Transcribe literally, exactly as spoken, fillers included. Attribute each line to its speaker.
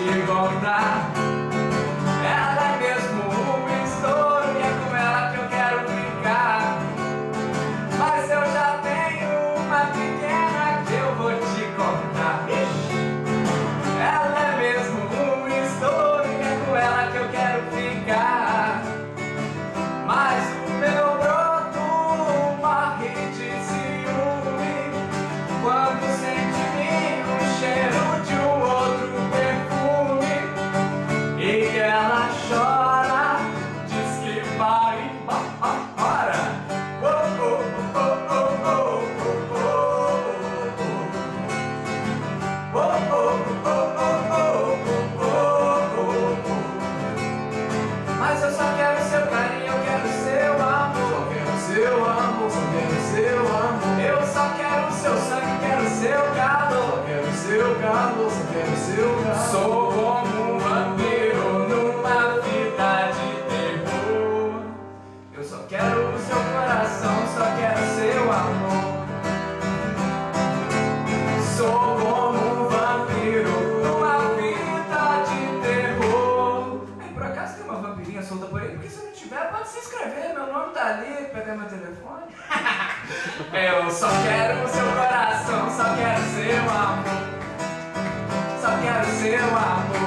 Speaker 1: te contar. Ela é mesmo um estouro e é com ela que eu quero ficar. Mas eu já tenho uma pequena que eu vou te contar. Ela é mesmo um estouro e é com ela que eu quero ficar. Mas o meu broto morre de ciúme quando sente em mim o cheiro de um outro perfume. E ela chora, diz que vai embora. Oh, oh, oh, oh, oh, oh, oh, oh, oh, oh, oh, oh. Mas eu só quero seu carinho, eu quero seu amor. Só quero seu amor, só quero seu amor. Eu só quero seu sangue, quero seu calor. Só quero seu calor, só quero seu calor. Sou como um vampiro numa fita de terror. Eu só quero o seu coração, só quero seu amor. Sou como um vampiro numa fita de terror. Ei, por acaso tem uma vampirinha solta por aí? Porque se não tiver, pode se inscrever, meu nome tá ali, pegar meu telefone. Eu só quero o seu coração, só quero seu amor. Só quero seu amor.